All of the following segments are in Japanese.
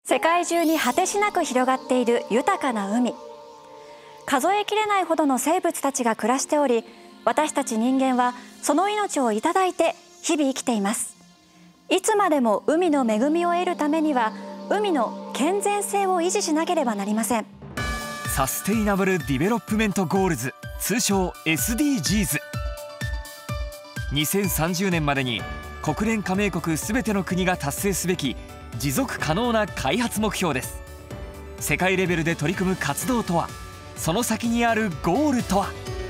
世界中に果てしなく広がっている豊かな海。数えきれないほどの生物たちが暮らしており、私たち人間はその命をいただいて日々生きています。いつまでも海の恵みを得るためには、海の健全性を維持しなければなりません。 サステイナブル・ディベロップメント・ゴールズ、通称 SDGs。 2030年までに国連加盟国すべての国が達成すべき持続可能な開発目標です。世界レベルで取り組む活動とは、その先にあるゴールとは。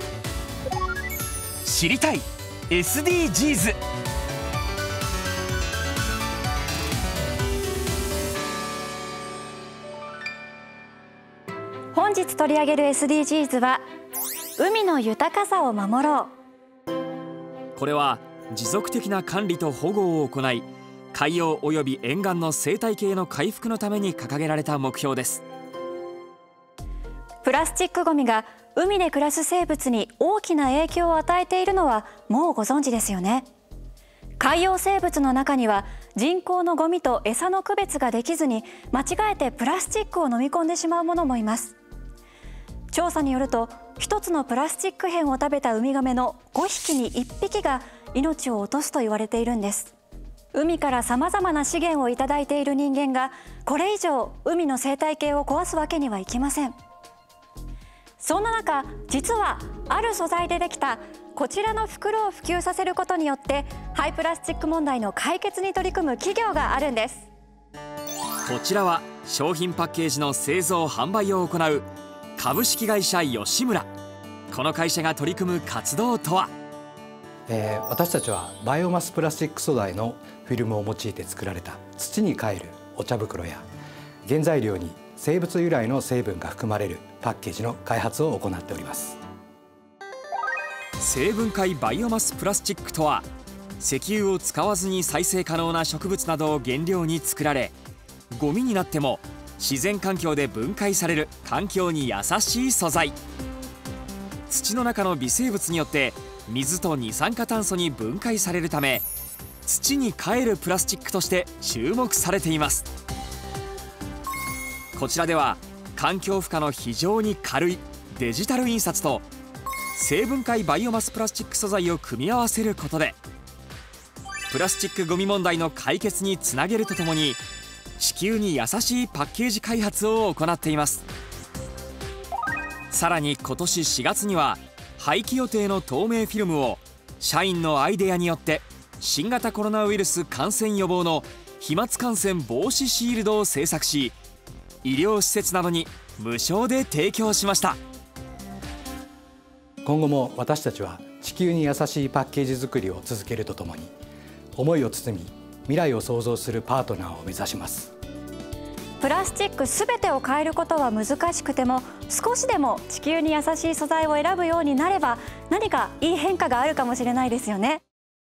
知りたい SDGs。 本日取り上げる SDGs は海の豊かさを守ろう。 これは持続的な管理と保護を行い、海洋および沿岸の生態系の回復のために掲げられた目標です。 プラスチックごみが海で暮らす生物に大きな影響を与えているのはもうご存知ですよね。海洋生物の中には人工のゴミと餌の区別ができずに間違えてプラスチックを飲み込んでしまうものもいます。調査によると、一つのプラスチック片を食べたウミガメの5匹に1匹が命を落とすと言われているんです。海からさまざまな資源をいただいている人間が、これ以上海の生態系を壊すわけにはいきません。そんな中、実はある素材でできたこちらの袋を普及させることによって廃プラスチック問題の解決に取り組む企業があるんです。 こちらは商品パッケージの製造販売を行う株式会社吉村。この会社が取り組む活動とは。 私たちはバイオマスプラスチック素材のフィルムを用いて作られた土に還るお茶袋や、原材料に生物由来の成分が含まれるパッケージの開発を行っております。 生分解バイオマスプラスチックとは、石油を使わずに再生可能な植物などを原料に作られ、ゴミになっても自然環境で分解される環境に優しい素材。土の中の微生物によって水と二酸化炭素に分解されるため、土に還るプラスチックとして注目されています。こちらでは環境負荷の非常に軽いデジタル印刷と生分解バイオマスプラスチック素材を組み合わせることで、プラスチックごみ問題の解決につなげるとともに、地球に優しいパッケージ開発を行っています。さらに今年4月には、廃棄予定の透明フィルムを社員のアイデアによって新型コロナウイルス感染予防の飛沫感染防止シールドを製作し、医療施設などに無償で提供しました。 今後も私たちは地球に優しいパッケージ作りを続けるとともに、思いを包み未来を創造するパートナーを目指します。 プラスチックすべてを変えることは難しくても、少しでも地球に優しい素材を選ぶようになれば、何かいい変化があるかもしれないですよね。